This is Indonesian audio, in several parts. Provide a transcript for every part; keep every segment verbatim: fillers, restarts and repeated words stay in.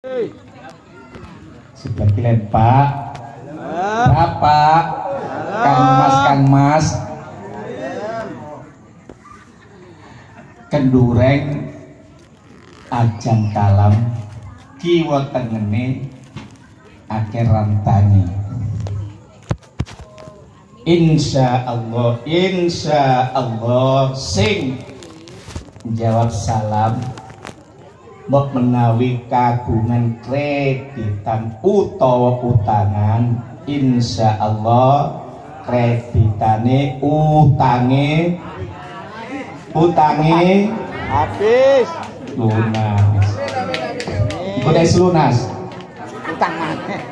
Sebagian Pak, Bapak, Kang Mas, Kang Mas, kendureng, ajang kalam, kiwa tengene, akeh rantane. Insya Allah, insya Allah, sing jawab salam. Mbok menawi kagungan kreditan utawa utangan, insya Allah kreditane utange utange habis lunas. Kudes lunas. utangan.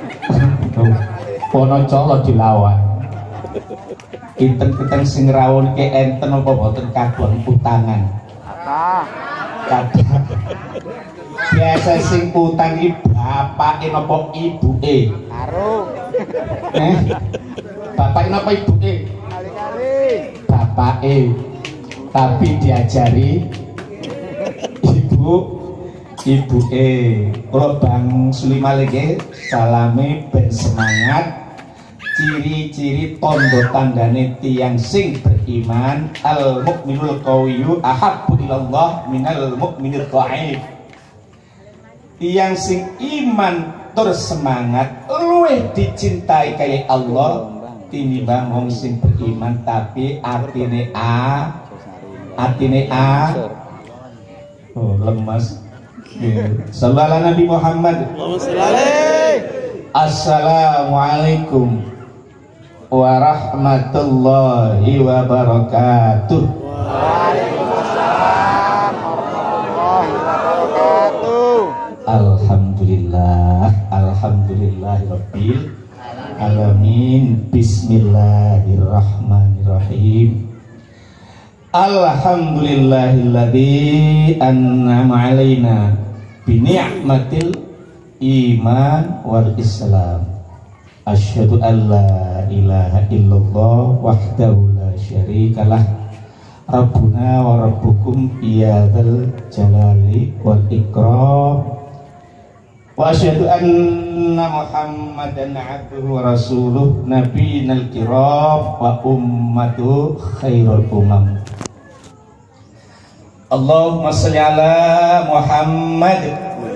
Pono colo dilawan. Kinten-kinten sing rawon ke enten apa boten kagungan utangan. Apa? Kadang biasa sing utang iki bapake napa ibuke? Karo. Eh? Bapake napa ibuke? Kali-kali. Bapake. Tapi diajari ibu ibuke. Kula Bang Sulimal iki salame ben semangat. Ciri-ciri tondo tandane tiang sing beriman, al mukminul qawiyyu ahabbu ilallah minal mukminil dhaif. Tiang sing iman tur semangat luwih dicintai kaya Allah tinimbang wong sing beriman tapi atine a atine a oh lemas. Sallallahu alaihi Nabi Muhammad. Assalamualaikum warahmatullahi wabarakatuh. Waalaikumsalam warahmatullahi wabarakatuh. Alhamdulillah, alhamdulillahirabbil alamin. Bismillahirrahmanirrahim. Alhamdulillahilladzi an'ama 'alaina bi ni'matil iman wal islam. Asyhadu an la ilaha illallah wahdahu la syarikalah. Rabbuna wa rabbukum iyadzal jalali wal ikram. Wa asyhadu anna Muhammadan abduhu wa rasuluh nabiyinal kiram wa ummatu khairul umam. Allahumma sholli ala Muhammad.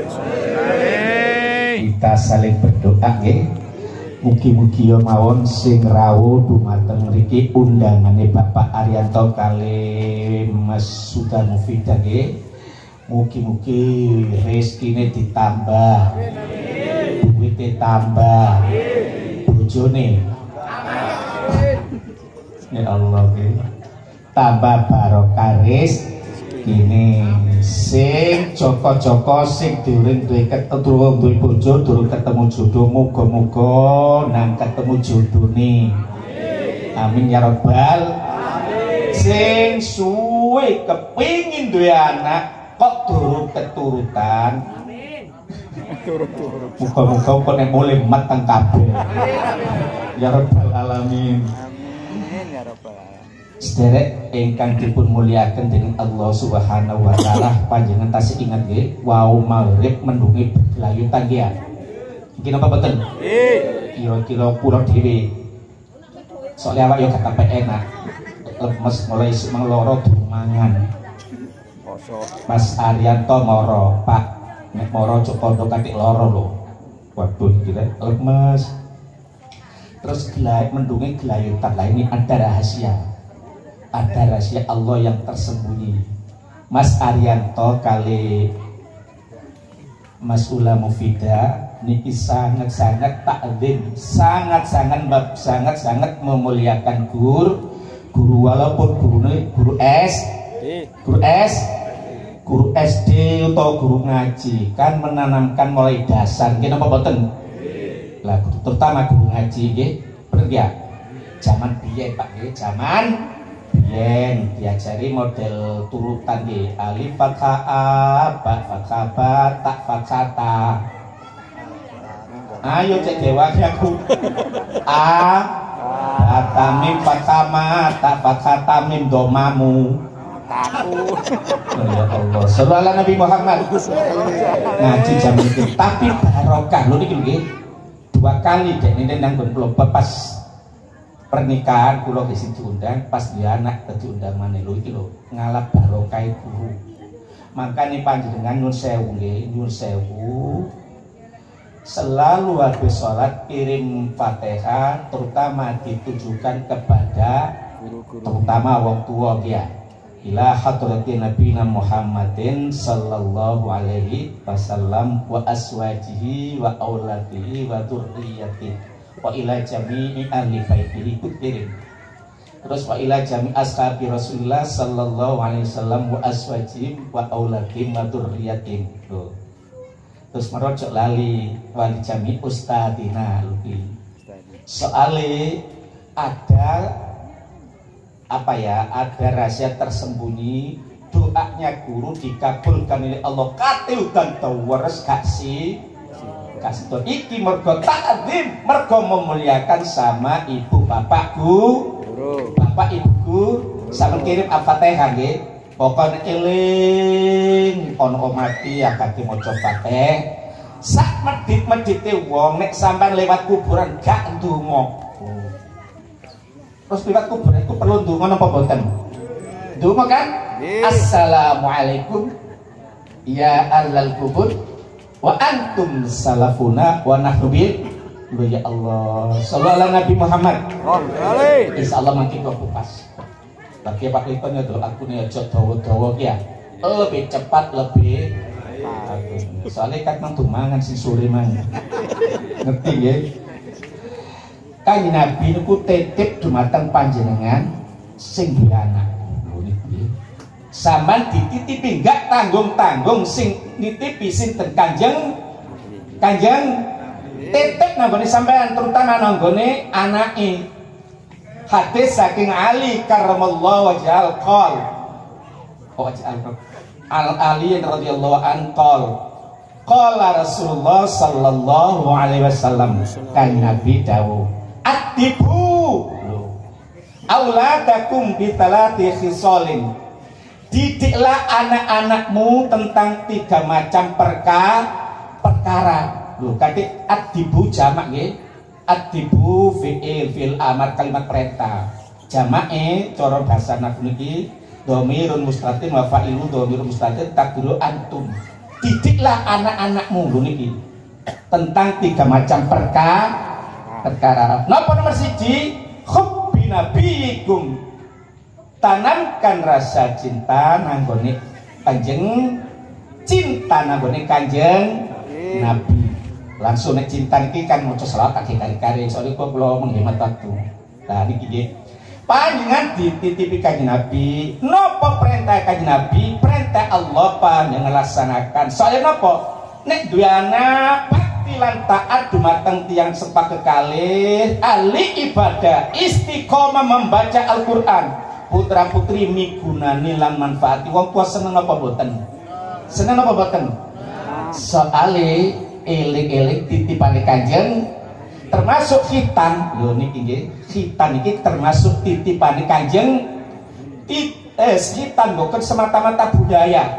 Kita saling berdoa nggih. Mugi-mugi ya mawon sing rawuh dumateng mriki undangane Bapak Arianto kali Mas Suda Mufidah nggih. Mugi-mugi rezekine ditambah, duwite tambah, bojone ya Allah nggih. Tambah barokah rezekine. Sing joko-joko sing durung duwe keturunan duwe bojo durung ketemu jodoh, muga-muga nang ketemu jodone. Amin ya rabbal alamin. Sing suwe kepingin duwe anak kok durung keturutan. Amin. Turut-turut. Muga-muga kok nek mulih mateng kabeh. Ya rabbal alamin. Amin ya rabbal alamin. Sederek ingkang dipun muliaken dening Allah Subhanahu wa taala, panjenengan tasih ingat nggih wau maghrib mendungi bergelayutan nggih ya. Iki napa boten? Nggih. Kira-kira kula dhewe soalnya awak yo gak sampe enak. Lemes mulai semang loro dumangan. Poso. Mas Arianto moro, Pak. Nek moro cuk kondo katik loro lho. Waduh gila lemes. Terus gelay mendungi gelayutan. Lah ini ada rahasia. Ada rahasia Allah yang tersembunyi. Mas Arianto kali Mas Ula Mufidah niki sangat-sangat takdim, sangat-sangat sangat-sangat memuliakan guru, guru walaupun guru guru S, guru S, guru S D atau guru ngaji kan menanamkan mulai dasar. Gini apa boten? Lah terutama guru ngaji nggih, bener ya? Zaman biyen Pak nggih, zaman biyen diajari model turutan nggih, alif fathah a, ba fathah ba, ta fathah ta. Ayo cek dewa aku. A, tamim fathah ma, ta fathah tamim domamu. takut. Oh, ya Allah, sallallahu Nabi Muhammad. Ngaji jam itu, tapi barokah lho niki nggih. Dua kali dek nene nang kula pas pernikahan kula wis diundang, pas dia anak diundang maneh lho iki lho, ngalap barokah guru. Makane panjenengan nyuwun sewu nggih, nyuwun sewu. Selalu habis sholat kirim Fatihah terutama ditujukan kepada Guru-guru. terutama wong tua ya. Ila hadratin nabiyina Muhammadin sallallahu alaihi wasallam wa aswajihi wa auladihi wa dzurriyyatihi wa ila jami'i ahli baitihi kirim. Terus wa ila jami' ashabi Rasulullah sallallahu alaihi wasallam wa aswajihi wa auladihi wa dzurriyyatihi. Terus merojok lali wali jami ustadina luki. Soalnya ada apa ya, ada rahasia tersembunyi, doanya guru dikabulkan oleh Allah kate dan tawares kasih kasih to iki mergo ta'zim, mergo memuliakan sama ibu bapakku Guru. bapak ibuku sama kirim Al-Fatihah nggih. Pokoknya eling ono mati ya kaki maca Fatihah. Sak medit-medite wong nek sampean lewat kuburan gak ndonga. Terus lewat kuburan itu perlu ndonga napa mboten? Ndonga kan? Assalamualaikum ya ahlal kubur wa antum salafuna wa nahnu bil. Ya Allah, sallallahu Nabi Muhammad. Oh, kali. Insyaallah makin kok pas. Tapi Pak Lipon ya dulu aku nih aja dawa-dawa ya lebih cepat lebih bagus. Soalnya kan mang mangan si sore mang ngerti ya. Kanjeng Nabi niku titip dumateng panjenengan sing duwe anak. Lho niki. Sampeyan dititipi enggak tanggung-tanggung sing nitipi sinten Kanjeng Kanjeng titip nanggone sampean terutama nanggone anake. Hadis saking Ali karramallahu wajhal qol. Oh wajhal Al Ali radhiyallahu an qol. Qala Rasulullah sallallahu alaihi wasallam, kan Nabi dawuh, "Adibu auladakum bi talati khisalin." Didiklah anak-anakmu tentang tiga macam perka perkara. Lho, kadek adibu jamak nggih. Adibu fi'il fil amar kalimat perintah. Jamae cara bahasa nahwu niki dhamirun mustatir wa fa'ilu dhamirun mustatir takdiru antum. Didiklah anak-anakmu lho niki tentang tiga macam perka perkara. Napa nomor siji? Hubbi nabiyikum. Tanamkan rasa cinta nanggone Kanjeng, cinta nanggone Kanjeng Nabi. Langsung nek cinta iki kan maca selawat tak kari-kari soalnya kok kula menghemat waktu. Nah niki nggih. Panjenengan dititipi Kanjeng Nabi. Napa perintah Kanjeng Nabi? Perintah Allah panjenengan laksanakan. Soalnya napa? Nek duwe anak bakti lan taat dumateng tiyang sepak kekalih, ahli ibadah, istiqomah membaca Al-Qur'an. Putra putri migunani lan manfaati. Wong tua seneng apa mboten? Seneng apa mboten? Soale eling-eling titipane Kanjeng termasuk khitan lho niki nggih. Khitan iki termasuk titipane Kanjeng. Tit eh khitan bukan semata-mata budaya.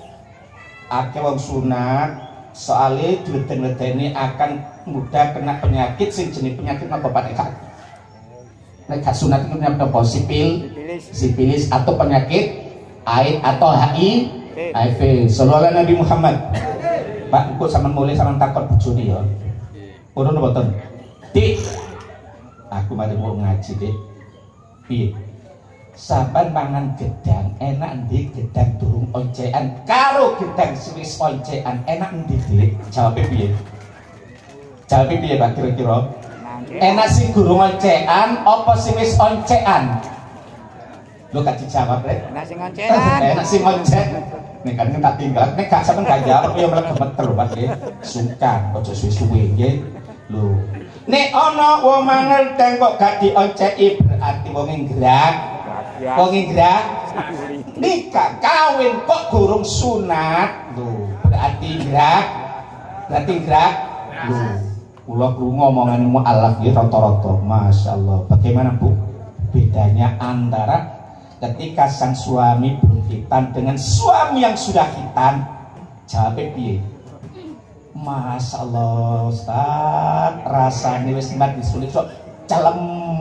Akeh wong sunat soale duweden-wedene akan mudah kena penyakit sing jenis penyakit napa Pak Eka? Nek gak sunat itu namanya apa? Sipil, sipilis atau penyakit AIDS atau H I V. Sallallahu Nabi Muhammad. Pak, kok sampean mulai sampean takon bojone ya. Purun mboten? Dik. Aku mari mau ngaji, Dik. Piye? Sampean mangan gedang, enak ndi gedang durung oncekan karo gedang wis oncekan, enak ndi, Dik? Jawabe piye? Jawabe piye, Pak kira-kira? Enak sing durung oncekan apa sing wis oncekan? Lho gak dijawab, Rek. Enak sing oncekan. Enak sing oncek. Nek kan tak tinggal, nek gak sampean gak jawab ya malah gemeter lho Pak nggih. Sungkan aja suwe-suwe nggih. Lho. Nek ana wong mangel deng kok gak dionceki berarti wong nggerak. Wong nggerak. Nikah kawin kok gurung sunat. Lho, berarti gerak. Berarti gerak. Lho. Kula krungu omongane mualaf nggih rata-rata. Masyaallah. Bagaimana Bu? Bedanya antara ketika sang suami belum khitan dengan suami yang sudah khitan, jawabnya piye? Masya Allah Ustaz, rasanya wis mat disulit sok calem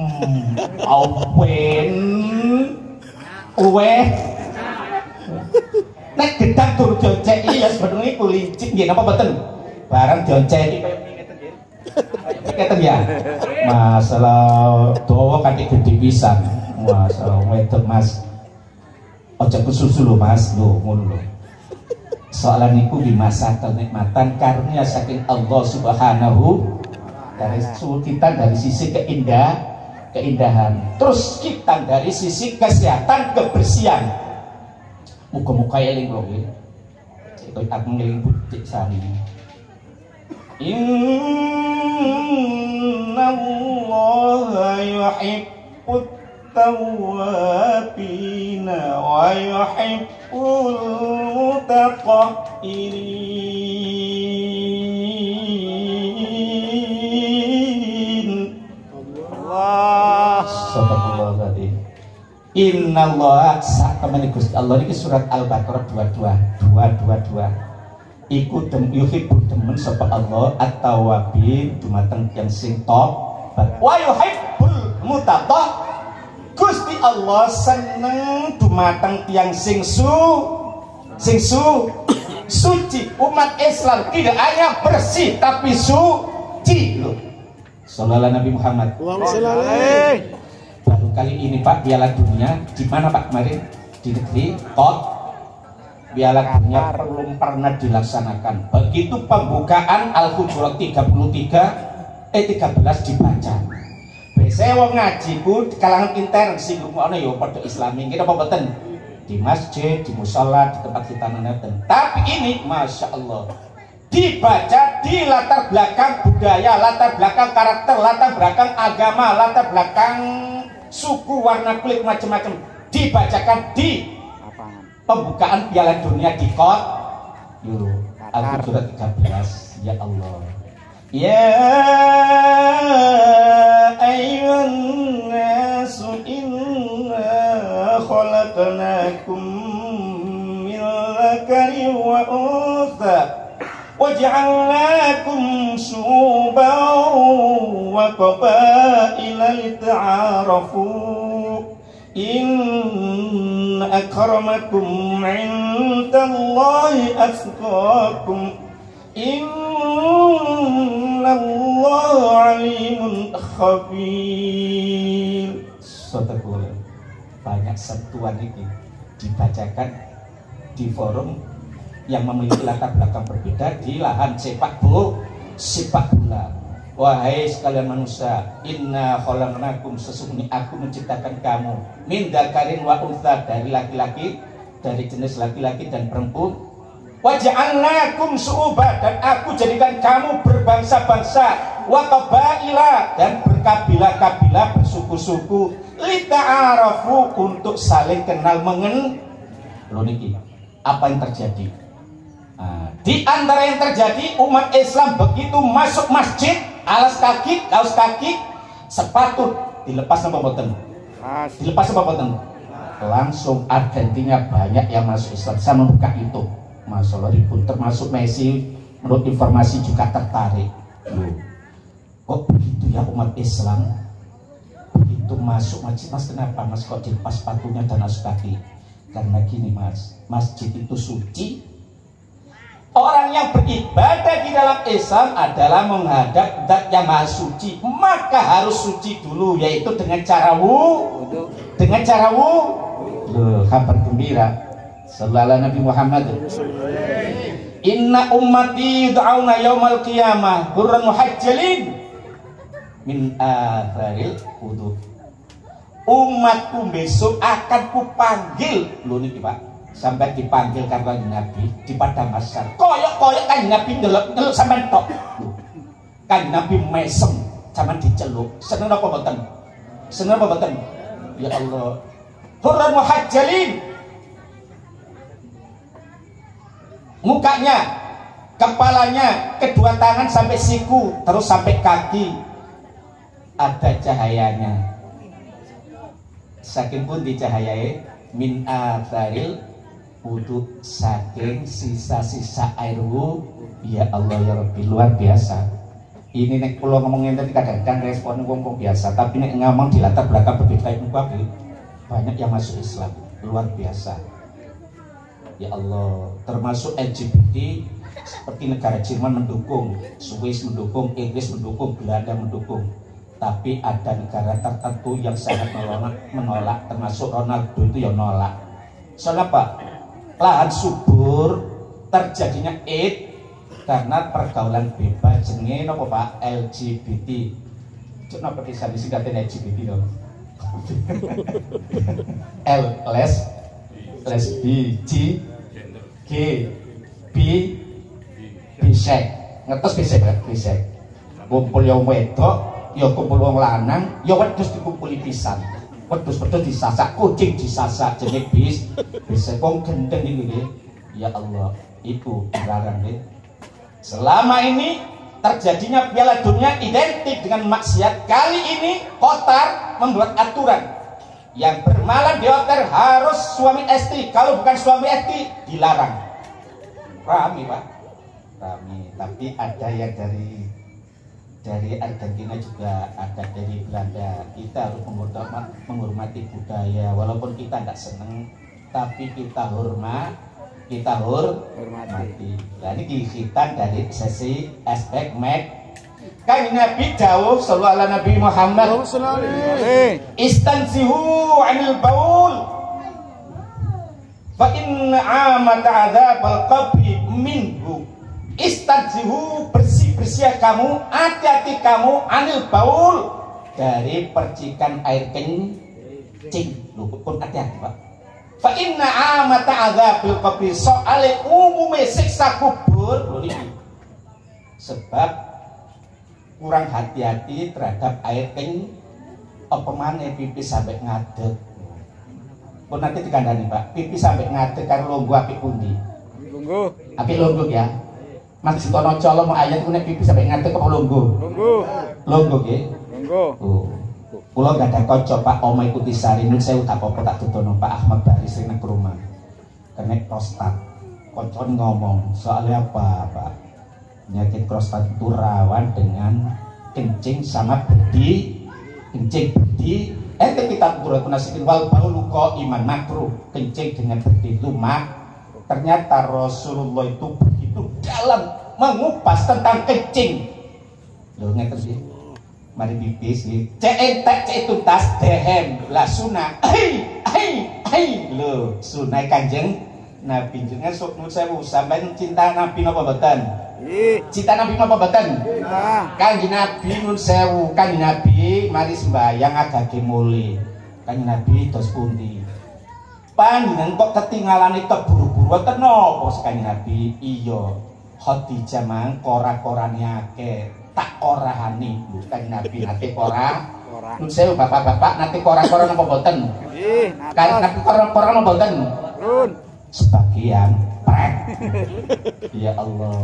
awen uweh nek gedang tur dionceki ya sebenarnya kulincik nggih napa mboten? Barang dionceki kaya ngeten nggih. Ngeten ya. Masalah dawa kanthi gedhe pisan. Masalah wedok Mas. Aja kesusu lho Mas, lho ngono lho. Soalan niku di masa kenikmatan karunia saking Allah Subhanahu dari kita dari sisi keindah keindahan, terus kita dari sisi kesehatan kebersihan. Muka-muka eling lho nggih. Cek aku ngeling butik sani. Inna Allah yuhibbut tawwabina wa yuhibbul mutatahhirin. Allah subhanallah tadi. Inna Allah sakamane Gusti Allah niki surat Al-Baqarah dua dua dua dua dua. Iku dem yuhibbul demen sapa Allah at-tawwabin dumateng yang sing tobat wa yuhibbul mutatahhirin. Gusti Allah seneng dumateng tiang sing su sing su suci. Umat Islam tidak hanya bersih tapi suci loh. Sallallahu Nabi Muhammad. Baru kali ini Pak Piala Dunia di mana Pak kemarin di negeri Kot. Piala Dunia belum pernah dilaksanakan. Begitu pembukaan Al-Hujurat tiga puluh tiga eh tiga belas dibaca. Saya wong ngaji ku di kalangan intern sing ngono ya padha Islami. Kita apa mboten? Di masjid, di musala, di tempat kita nonton. Tapi ini Masya Allah dibaca di latar belakang budaya, latar belakang karakter, latar belakang agama, latar belakang suku, warna kulit, macam-macam. Dibacakan di pembukaan Piala Dunia di Kot. Yo, Al-Hujurat tiga belas. Ya Allah. Ya ayyuhan nasu inna khalaqnakum min dzakarin wa untha waja'alnakum syu'uban wa qabaila lita'arafu inna akramakum 'indallahi atqakum Innallaha alimun khabir. Sotaku banyak sentuhan ini dibacakan di forum yang memiliki latar belakang berbeda di lahan sepak bola. Sepak bola. Wahai sekalian manusia, inna khalaqnakum, sesungguhnya aku menciptakan kamu min dzakarin wa untha, dari laki-laki, dari jenis laki-laki dan perempuan. Waja'alnakum syu'uban, dan aku jadikan kamu berbangsa-bangsa, wa qabaila, dan berkabilah-kabilah, bersuku-suku, lita'arafu, untuk saling kenal mengenal. Loh niki, apa yang terjadi? Nah, di antara yang terjadi, umat Islam begitu masuk masjid, alas kaki, kaos kaki, sepatu dilepas apa boten? Dilepas apa boten? Langsung Argentina banyak yang masuk Islam. Saya membuka itu. Masalah ribut, termasuk Messi menurut informasi juga tertarik. Loh, kok begitu ya umat Islam? Begitu masuk masjid, Mas kenapa Mas kok dilepas sepatunya dan kaos kaki? Karena gini Mas, masjid itu suci. Orang yang beribadah di dalam Islam adalah menghadap zat yang maha suci, maka harus suci dulu, yaitu dengan cara wudu. Dengan cara wudu. Loh, kabar gembira. Sallallahu Nabi Muhammad. Inna ummati yud'auna yaumal qiyamah hurran muhajjalin min atharil wudu. Umatku besok akan kupanggil. Lho niki Pak, sampai dipanggil karo Nabi di padang mahsyar. Koyok-koyok kan Nabi ndelok-ndelok sampean tok. Kan Nabi mesem sampean diceluk. Seneng apa mboten? Seneng apa mboten? Ya Allah. Hurran muhajjalin. Mukanya, kepalanya, kedua tangan sampai siku, terus sampai kaki ada cahayanya. Saking pun di cahayanya min atharil wudu, saking sisa-sisa air wudu. Ya Allah ya Rabbi, luar biasa. Ini nek kula ngomong ngene kadang-kadang respon wong-wong biasa, tapi nek ngomong di latar belakang berbeda itu banyak yang masuk Islam. Luar biasa. Ya Allah, termasuk L G B T seperti negara Jerman mendukung, Swiss mendukung, Inggris mendukung, Belanda mendukung. Tapi ada negara tertentu yang sangat menolak, menolak termasuk Ronaldo itu ya nolak. Soalnya apa? Lahan subur terjadinya AIDS karena pergaulan bebas jenenge napa Pak? L G B T. Cuk napa bisa disingkatin L G B T dong? L les lesbi, G G B bisek. Ngertos bisek kan? Bisek. Kumpul yang wedok, ya kumpul wong lanang, ya wedhus dikumpuli pisan. Wedhus-wedhus disasak, kucing disasak, jenenge bis. Bisek wong gendeng iki nggih. Ya Allah, itu dilarang nggih. Selama ini terjadinya Piala Dunia identik dengan maksiat. Kali ini Qatar membuat aturan yang bermalam di hotel harus suami istri. Kalau bukan suami istri dilarang. Rame Pak, rame. Tapi ada yang dari dari Argentina juga, ada dari Belanda. Kita harus menghormati, menghormati budaya. Walaupun kita tidak senang, tapi kita hormat. Kita hormati. Nah, ini kita dari sesi aspek mek. Kan Nabi dawuh sallallahu ala Nabi Muhammad. Istanzihu 'anil baul. Fa inna 'amata 'adzabal qabri minhu. Istanzihu, bersih-bersih kamu, hati-hati kamu 'anil baul, dari percikan air kencing. Lho, pun hati-hati Pak. Fa inna amata adzabil qabri, soale umume siksa kubur lho niki. Sebab kurang hati-hati terhadap air kencing, apa maneh pipis sampai ngadeg. Pun nanti dikandani Pak, pipis sampai ngadeg karo longgo apik pundi? Longgo. Apik longgo ya. Mas Jitono Colo mau ayat ku nek pipis sampai ngadeg apa longgo? Longgo. Longgo nggih. Longgo. Oh. Kula gak ada kocok Pak, oma ikuti sari nun saya tak apa tak tutono Pak Ahmad Bari sering ke rumah kena prostat. Kocok ngomong soalnya apa Pak? Penyakit prostat itu rawan dengan kencing sama bedi, kencing bedi. Eh kita turut nasikin wal baulu ko iman makruh, kencing dengan bedi itu mak. Ternyata Rasulullah itu begitu dalam mengupas tentang kencing. Loh ngerti sih? Mari pipis nih, cek entek cek tuntas dehem lah sunah, ai ai ai lo sunai kanjeng Nabi jenengan sok nun sewu sampean cinta Nabi napa mboten? Cinta Nabi napa mboten? Kanjeng Nabi nun sewu, kanjeng Nabi mari sembahyang agake mule. Kanjeng Nabi dos pundi? Panjenengan kok ketinggalan itu buru-buru wonten napa kanjeng Nabi? Iya, Khadijah mang kora-korane akeh. Tak korahani bukan Nabi nanti korah. Nun sewu bapak-bapak nanti korah-korah napa mboten? Nggih, kan nanti korah-korah napa mboten? Nun. Sebagian prek. Ya Allah.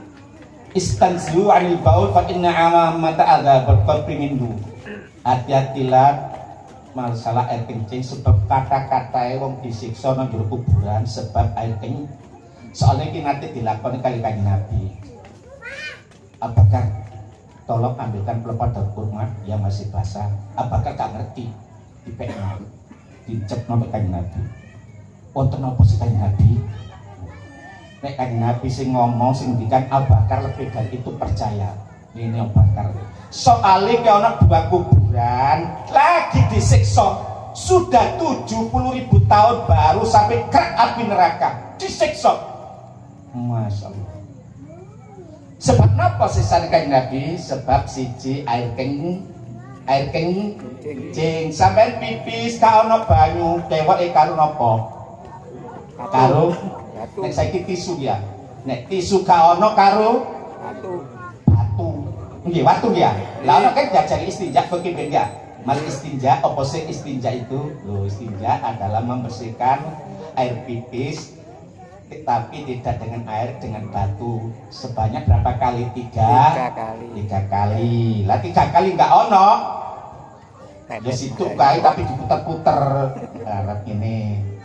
Istanzihu 'anil baul fa inna amamata adzabal qabri minhu. Hati-hatilah masalah air kencing, sebab kata-katae wong disiksa nang jero kuburan sebab air kencing. Soalnya iki nanti dilakoni kali kanjeng Nabi. Apakah tolong ambilkan pelepah daun kurma yang masih basah. Apakah gak ngerti di P N dicep nomor kanjeng Nabi. Wonten napa sih kanjeng Nabi? Nek kanjeng Nabi sing ngomong sing ngendikan Abu Bakar lebih dari itu percaya. Ini Abu Bakar. Soalnya ke ana dua kuburan lagi disiksa. Sudah tujuh puluh ribu tahun baru sampai ke api neraka. Disiksa. Masya Allah. Sebab napa sisane kanjeng Nabi? Sebab siji air kencing, air kencing sampean pipis ka ana banyu, deweke karo napa? Karo nek saiki tisu ya. Nek tisu ka ana karo batu. Batu. Nggih, watu ya. Lah ana kan diajari istinja begini ya. Mari istinja, apa sih istinja itu? Loh, istinja adalah membersihkan air pipis tapi tidak dengan air, dengan batu. Sebanyak berapa kali? Tiga, tiga kali. Tiga kali. Lah tiga kali nggak ono. Ya situ kali tapi diputar-putar. Harap ini.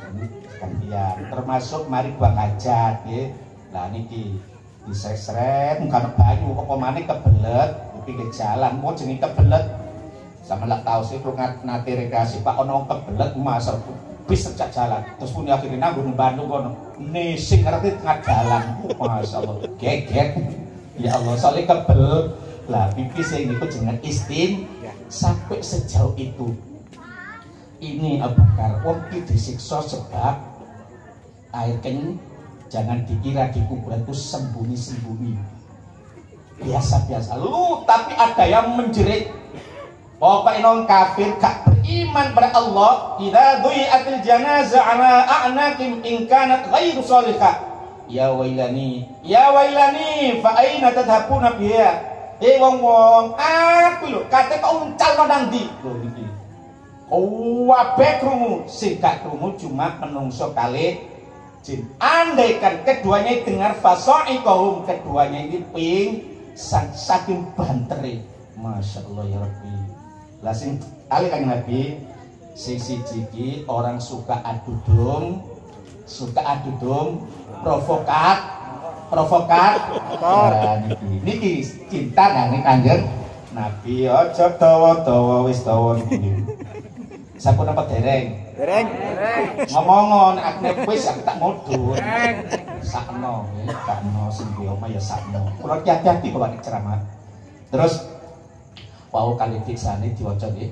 gantian termasuk mari buang hajat nggih. Lah niki diseret-seret kan banyu apa maneh kebelet di pinggir jalan mau jenenge kebelet. Sama lak tau sih lu nate rekreasi Pak ono kebelet masal bis terjak jalan terus punya akhirnya nanggung Bandung kono nising ngerti tengah jalan masyaallah geget ya Allah soalnya kebel lah pipis yang itu dengan istim sampai sejauh itu ini Abu Bakar wong iki disiksa sebab air kencing jangan dikira di kuburan itu sembunyi-sembunyi biasa-biasa lu tapi ada yang menjerit pokoknya non kafir gak beriman pada Allah idza du'iatil janazah ala a'naqim in kanat ghairu salihah ya wailani ya wailani fa aina tadhhabuna biha eh wong-wong aku lho kate kok uncal nang ndi lho iki kabeh krungu sing gak krungu cuma menungso kali jin andaikan keduanya dengar fasaiqahum keduanya ini ping saking bantere masyaallah ya Rabbi. Lah sing alih kan Nabi sing siji iki orang suka adu dom, suka adu dom, provokat, provokat. Nah, niki niki cinta nang Kanjeng Nabi aja dawa-dawa wis dawa niki. Sampun apa dereng? Dereng. Dereng. Ngomongon aku wis aku tak modun. Sakno, sakno sing omah ya sakno. Kula hati-hati kok nek ceramah. Terus wau kali fiksane diwaca nggih.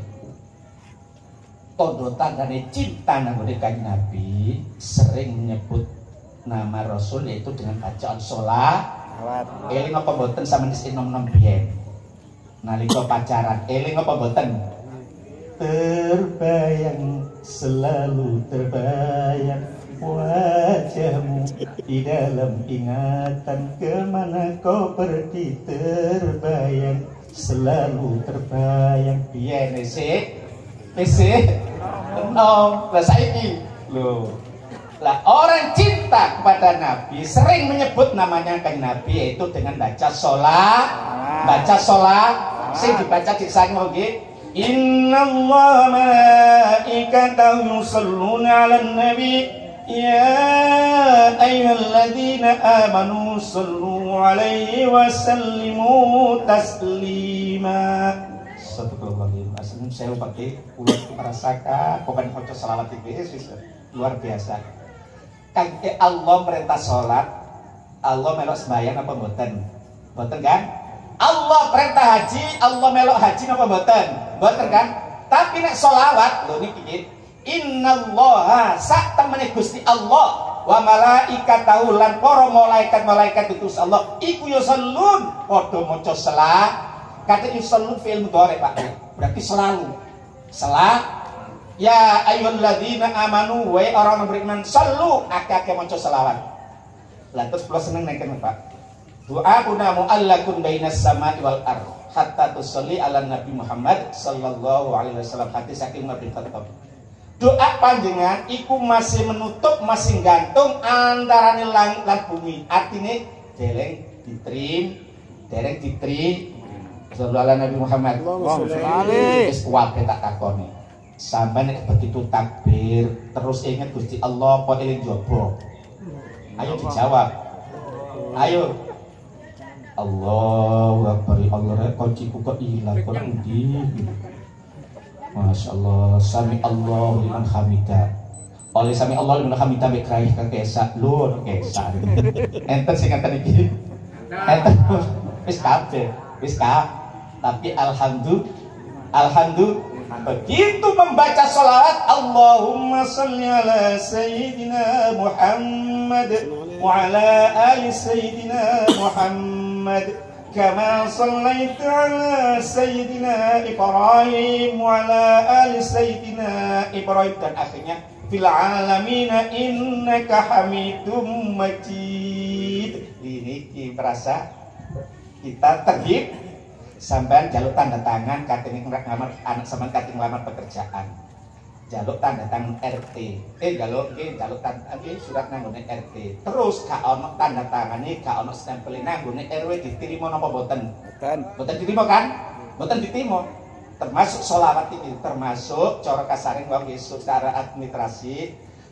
Tondo tandane cinta nang Kanjeng Nabi sering menyebut nama Rasul yaitu dengan bacaan sholawat. Eling apa mboten sampeyan wis enom-enom biyen. Nalika pacaran eling apa mboten? Terbayang selalu terbayang wajahmu di dalam ingatan kemana kau pergi terbayang selalu terbayang biyen sik sik no lah saiki lho lah orang cinta kepada Nabi sering menyebut namanya kan Nabi yaitu dengan baca sholat baca sholat sing dibaca di sana nggih innallaha malaikatahu yusholluna 'alan nabi ya ayyuhalladzina amanu shallu 'alaihi wa sallimu taslima. Astagfirullahaladzim. Asal saya pakai ulang merasakan pokoknya maca selawat iki wis luar biasa. Kangge Allah perintah salat, Allah melok sembahyang apa mboten? Mboten kan? Allah perintah haji, Allah melok haji apa mboten? Mboten kan? Tapi nek selawat lho niki innallaha sak temene Gusti Allah wa malaikatahu lan para malaikat-malaikat utus Allah iku yusallun padha maca selawat. Kata yusallun fi'il mudhari Pak. Berarti selalu. Salat ya ayyuhalladzina amanu wa orang yang beriman sallu akeh-akeh maca selawat. Lah terus kula seneng nek Pak. Doa kuna mu'allakun bainas sama'i wal ardh hatta tusalli ala Nabi Muhammad sallallahu alaihi wasallam hadis saking Nabi Khattab. Doa panjenengan iku masih menutup masih gantung antarane langit lan bumi. Artine dereng ditrim, dereng ditri sallallahu ala Nabi Muhammad. Wis wae tak takoni. Sampai nek begitu takbir terus ingat Gusti Allah apa eling jaba. Ayo dijawab. Ayo. Allahu Akbar. Allah kunciku kok ilang kok ndi. Masya Allah. Sami Allah liman hamidah. Oleh sami Allah liman hamidah mek kraih kesa lho kesa. Enten sing ngaten iki. Enten wis kabeh, wis kabeh. Tapi alhamdulillah alhamdulillah begitu membaca sholawat Allahumma salli ala Sayyidina Muhammad wa ala ali Sayyidina Muhammad kama sallaita ala Sayyidina Ibrahim wa ala ali Sayyidina Ibrahim dan akhirnya fil alamina innaka hamidum majid. Ini merasa kita terhib sampai jaluk tanda tangan kating ngamar anak sampean kating lamar pekerjaan jaluk tanda tangan R T eh jaluk nggih jaluk tanda nggih surat nang R T terus gak ono tanda tangane gak ono stempel nang R W diterima napa boten boten boten diterima kan boten diterima termasuk sholawat iki termasuk cara kasaring wong secara administrasi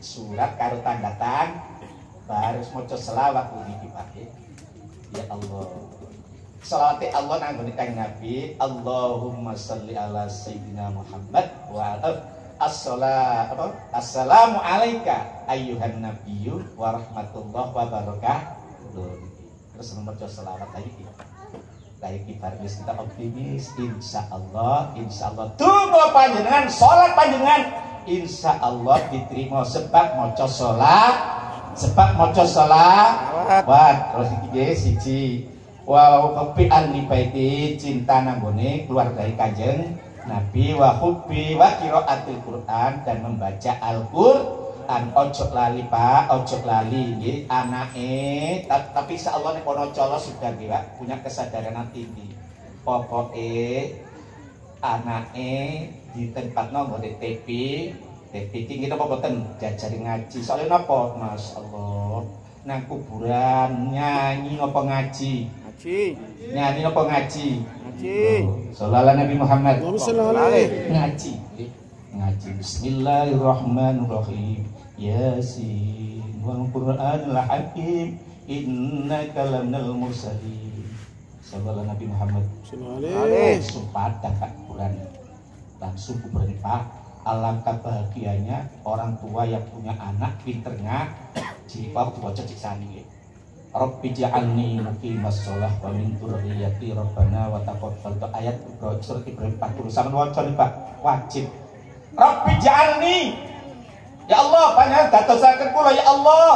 surat karo tanda tangan baru maca selawat kuwi dipakai. Ya Allah. Selawat Allah nang nggone Kanjeng Nabi, Allahumma sholli ala sayyidina Muhammad wa ala as-salam apa? Assalamu alayka ayyuhan nabiyyu wa rahmatullahi wa barakatuh. Terus maca selawat lagi. Kayak kita kita optimis, insya Allah, insya Allah tunggu panjenengan, sholat panjenengan, insya Allah diterima sebab moco sholat, sebab moco sholat, wat terus iki siji, wa hubbi'an li baiti cinta nanggone keluarga Kanjeng Nabi, wa hubbi wa qiraatil Quran dan membaca Al-Qur'an. Ojo lali Pak, ojo lali nggih anake, tapi insyaallah nek ono colo sudah nggih Pak, punya kesadaran tinggi. Pokoke anake ditempatno nggone T V, T V iki kita apa boten jajari ngaji. Soalnya napa? Masyaallah. Nang kuburan nyanyi napa ngaji? Ngaji. Nyanyi napa ngaji? Ngaji. Sallallahu Nabi Muhammad. Sallallahu alaihi ngaji. Ngaji Bismillahirrahmanirrahim. Yasin wal Qur'anil Hakim innaka laminal mursalin. Sallallahu Nabi Muhammad sallallahu alaihi sumpah dak Quran. Langsung kuburan Pak, alangkah bahagianya orang tua yang punya anak pinternya jika dibaca cisani. Rabbi ja'alni muqimas shalah wa min dzurriyyati rabbana wa taqabbal. Ayat surat Ibrahim empat puluh sama waca Pak, wajib. Rabbi ja'alni, ya Allah panjenengan dadosaken kula ya Allah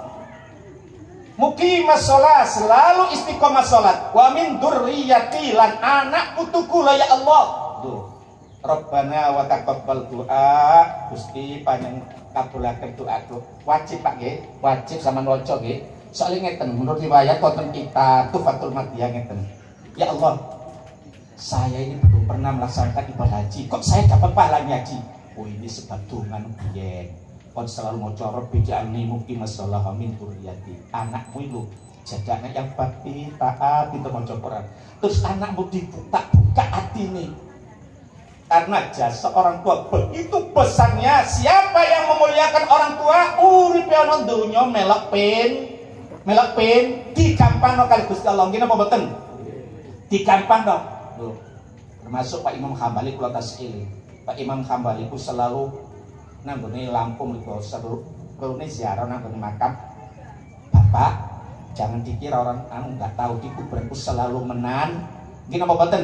muqimas shalah, selalu istiqomah salat, wa min dzurriyyati lan anak putu kula ya Allah. Tuh. Rabbana wa taqabbal doa, Gusti panjenengan kabulaken doaku. Wajib Pak nggih, wajib sampean waca nggih. Soalnya ngeten menurut riwayat wonten kita Tufatul Madiyah ngeten. Ya Allah, saya ini belum pernah melaksanakan ibadah haji, kok saya dapat pahalanya haji? Oh ini sebab dongan biyen. Kon selalu maca Rabbi ja'alni muqimas shalah wa min dzurriyyati. Anakmu itu jadi anak yang bakti, taat, pintar maca Quran. Terus anakmu dibuka-buka atine. Karena jasa orang tua begitu besarnya. Siapa yang memuliakan orang tua? Uripe ana donya melok pen, melok pen dikampangno kali Gusti Allah. Nggih napa mboten? Dikampangno. Lho. Termasuk Pak Imam Hambali kula tasili. Pak Imam Hambali ku selalu nanggone Lampung niku selalu perune ziarah nanggone makam. Bapak, jangan dikira orang anu enggak tahu di kuburanku selalu menan. Nggih napa mboten?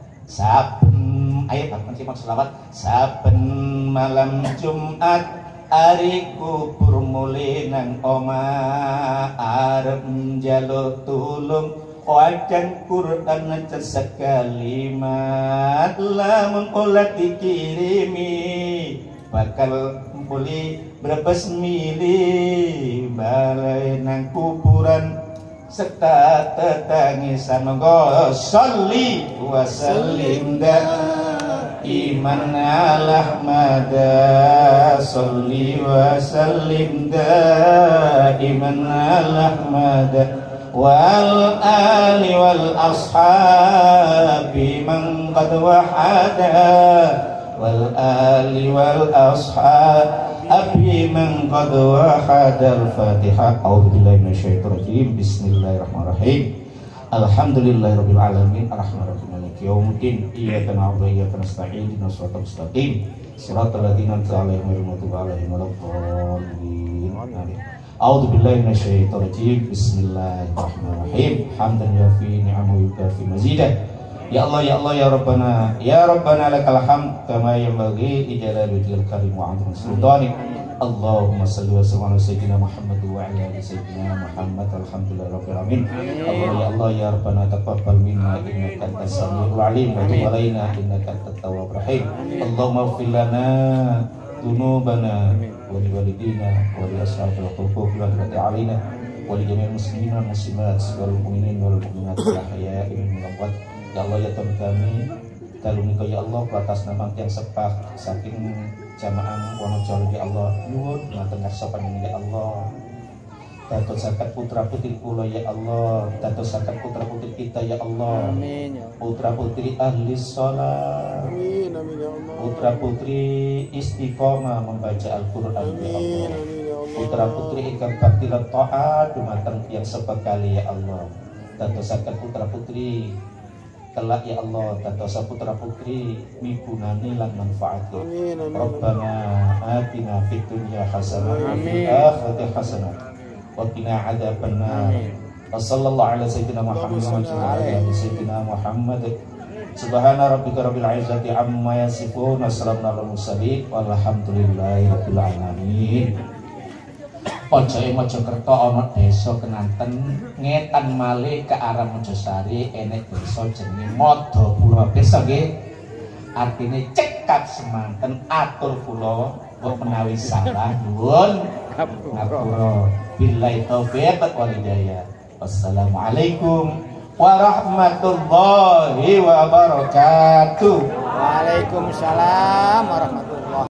Saben ayat Pak Imam selawat, saben malam Jumat ari kubur mule nang omah arep njaluk tulung wajan Quran cesak kalimat lamun olah dikirimi bakal muli brebes mili balai nang kuburan serta tetangisan. Monggo sholli wa sallim da iman ala Ahmada, sholli wa sallim da iman ala Ahmada wal ali wal ashabi man qad wahada wal ali wal ashabi man qad wahada. Al-Fatihah. A'udzubillahi minasyaitonir rajim. Bismillahirrahmanirrahim. Alhamdulillahirabbil alamin arrahmanirrahim maliki yaumiddin iyyaka na'budu wa iyyaka nasta'in ihdinas siratal mustaqim siratal ladzina an'amta 'alaihim ghairil maghdubi 'alaihim waladdallin. Amin. A'udzubillahi minasyaitonir rajim. Bismillahirrahmanirrahim. Hamdan yafi ni'amahu yukafi mazidah. Ya Allah ya Allah ya Rabbana ya Rabbana lakal hamd kama yanbaghi li jalali wajhil karim wa 'azimi sultanik. Allahumma salli wa sallim ala sayyidina Muhammad wa ala ali sayyidina Muhammad. Alhamdulillahirabbil alamin. Allah ya Allah ya Rabbana taqabbal minna innaka antas samiul alim wa tub alaina innaka antat tawwabur rahim. Allahumma ighfir lana dzunubana wa li walidina wa li ashabil huquq wa li alaina wa li jami'il muslimin wal muslimat wal mu'minin wal mu'minat al ahya'i minhum wal amwat. Ya Allah ya Tuhan kami, kalung ya Allah atas nama yang sepah saking jamaah Wonocolo ya Allah, nyuwun ngaten ngarsa panjenengan ya Allah. dadosaken putra putri kula ya Allah, dadosaken putra putri kita ya Allah. Amin ya Allah. Putra putri ahli sholat. Amin amin ya Allah. Putra putri istiqomah membaca Al-Qur'an ya Allah. Putra putri ingkang bakti lan taat dumateng yang sebekali ya Allah. Dadosaken putra putri kelak ya Allah, dadosa putra putri migunani lan manfaat. Amin amin. Rabbana atina fid dunya hasanah wa fil Amin. akhirati hasanah wa qina adzabannar. Amin. Wa sallallahu ala sayyidina Muhammad wa ala ali sayyidina Muhammad. Subhana rabbika rabbil izzati amma yasifun wa salamun alal mursalin walhamdulillahi rabbil alamin. Pojoke Mojokerto ana desa Kenanten ngetan malih ke arah Mojosari enek desa jenenge Madapura. Pirsa nggih. Artine cekap semanten atur kula kok menawi salah nuwun ngapura. Billahi taufiq wal hidayah. Wassalamualaikum warahmatullahi wabarakatuh. Waalaikumsalam warahmatullahi